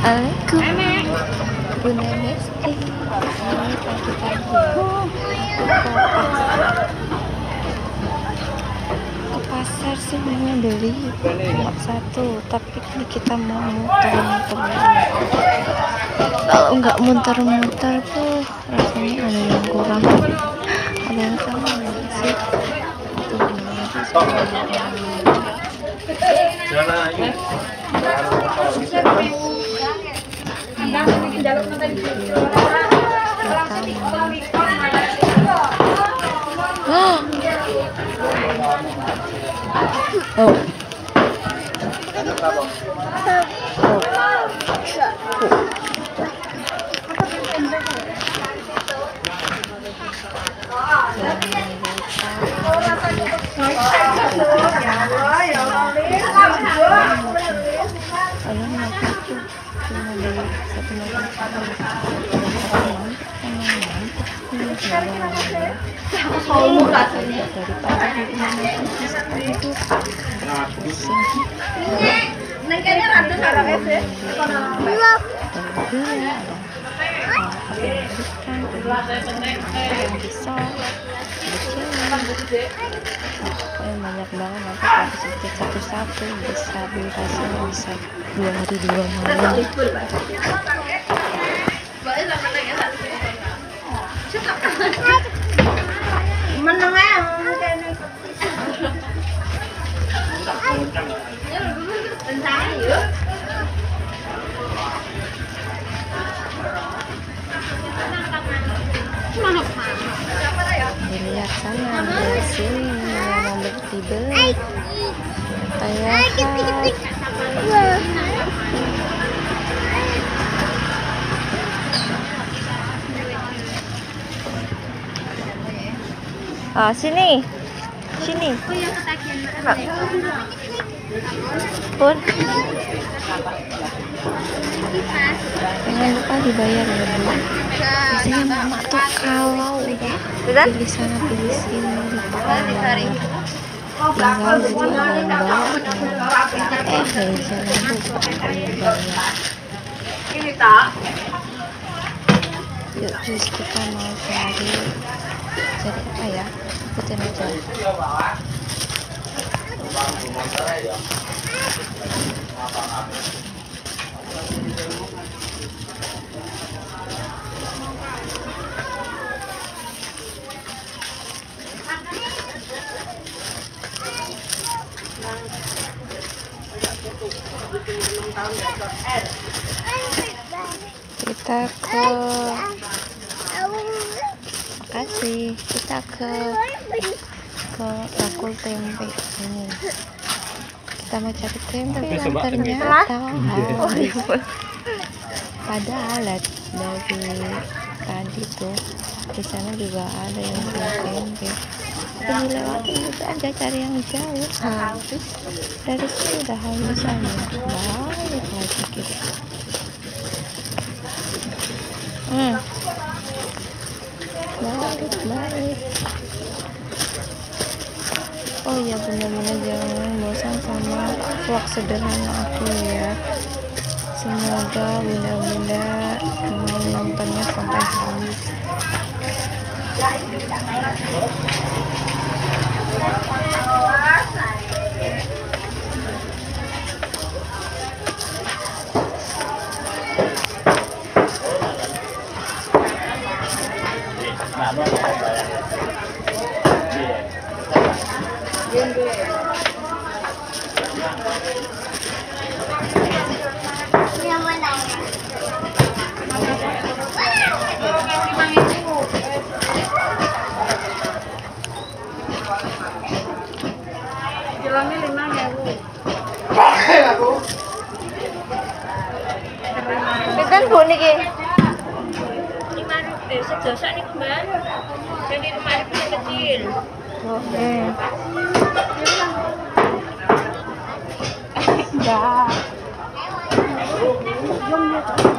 Assalamualaikum Bunda Besti. Ini pagi-pagi ke pasar sih mau beli cuma satu, tapi ini kita mau muter-muter. Kalau nggak muter-muter tuh rasanya ada yang kurang, ada yang sama nggak sih? Tuh oh. Banyak banget, nanti kalau sedikit satu-satu bisa durasinya bisa 2 hari 2 malam. Dilihat sana, di sini yang dibeli. Sini. Pun. Jangan lupa dibayar ya Bu. Biasanya mama tuh kalau udah pilih sana pilih sini tinggal gitu membawa jangan lupa bayar. Yuk terus kita mau cari apa ya, ikutin aja. Kita ke bakul tempe ini. Kita mau cari tempe dan ternyata padahal dari tadi tuh di sana juga ada yang jual tempe, tapi dilewatin itu aja cari yang jauh, habis dari situ udah habis aja, balik lagi gitu. Balik. Oh iya, benar-benar jangan bosan sama vlog sederhana aku ya. Semoga bunda-bunda mau nontonnya sampai habis. Kilangnya 5.000. Pinten Bu niki? 5.000 sedosak niku, Mbak. Jadi 5.000 yang kecil. Oke. Ya.